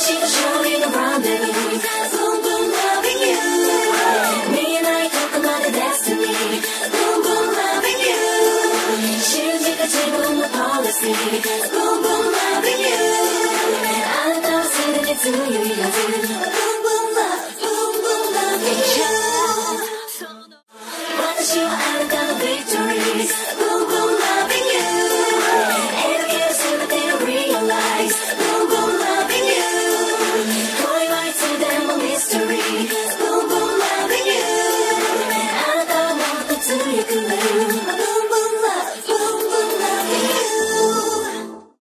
しの勝利のランデブー Boom boom loving you 見えないとこまで Destiny Boom boom loving you 信じた自分の Policy Boom boom loving you あなたはすでに強いはず Boom boom love Boom boom loving you 私はあなたの